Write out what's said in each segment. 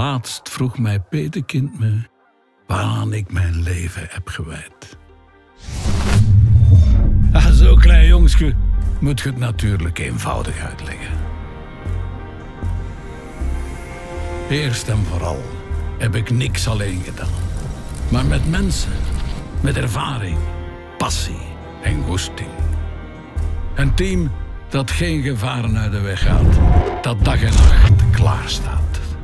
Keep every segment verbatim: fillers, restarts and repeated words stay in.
Laatst vroeg mij Petekind me waaraan ik mijn leven heb gewijd. Ah, zo klein jongske moet je het natuurlijk eenvoudig uitleggen. Eerst en vooral heb ik niks alleen gedaan. Maar met mensen, met ervaring, passie en goesting. Een team dat geen gevaren uit de weg gaat, dat dag en nacht klaar staat.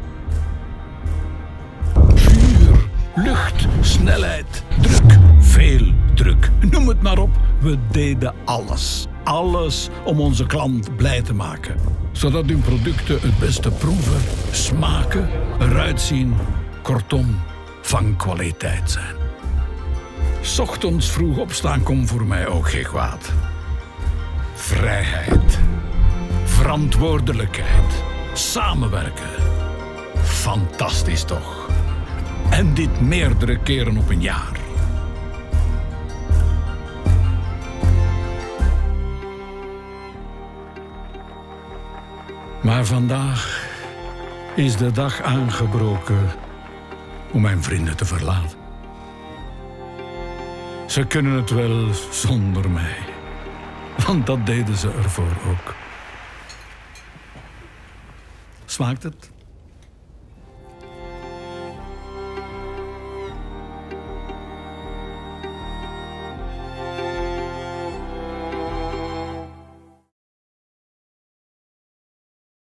Vuur, lucht, snelheid, druk, veel druk. Noem het maar op, we deden alles. Alles om onze klant blij te maken. Zodat hun producten het beste proeven, smaken, eruit zien, kortom, van kwaliteit zijn. 'S Ochtends vroeg opstaan kon voor mij ook geen kwaad. Vrijheid, verantwoordelijkheid, samenwerken. Fantastisch toch? En dit meerdere keren op een jaar. Maar vandaag is de dag aangebroken om mijn vrienden te verlaten. Ze kunnen het wel zonder mij, want dat deden ze ervoor ook. Smaakt het?